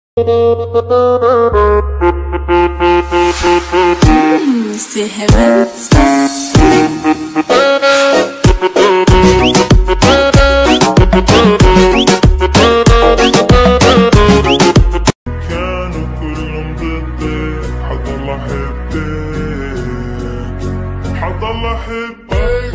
C'est heaven. كانوا كلهم ضدي حضل احبك حضل احبك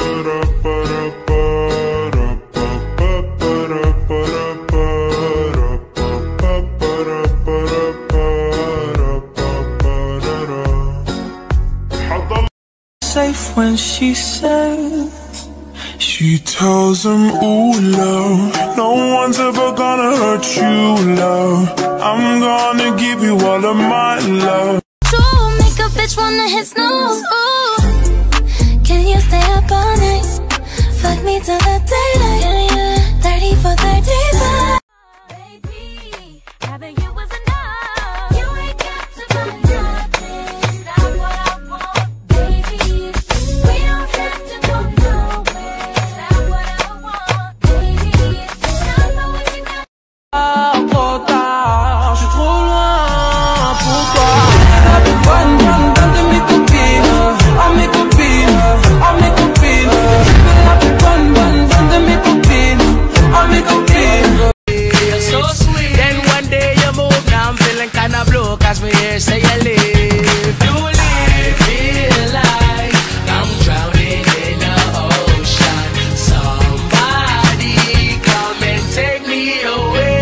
Safe when she says, she tells them, ooh, love, no one's ever gonna hurt you, love. I'm gonna give you all of my love. True, make a bitch wanna hit snooze. Ooh, can you stay up all night? Fuck me till the daylight. Yeah, yeah. 30 for 35. Baby, having you was enough. You ain't got to find nothing. Not what I want, baby. We don't have to go nowhere. Not what I want, baby. Not know what you got. Trop tard, je suis trop loin pour toi. Bonne, de mes copines, à mes copines, à mes copines. La plus bonne de mes copines, à mes copines. You're so sweet. Then one day you move, now I'm feeling kinda blue, cause me here say you leave. You leave. I feel like I'm drowning in the ocean. Somebody come and take me away.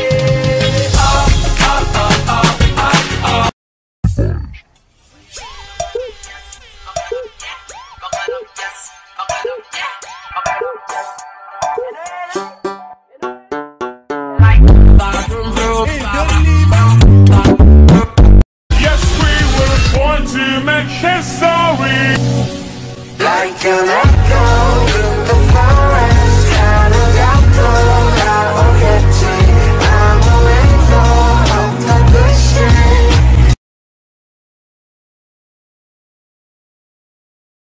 Yes, we were born to make history. Like an echo.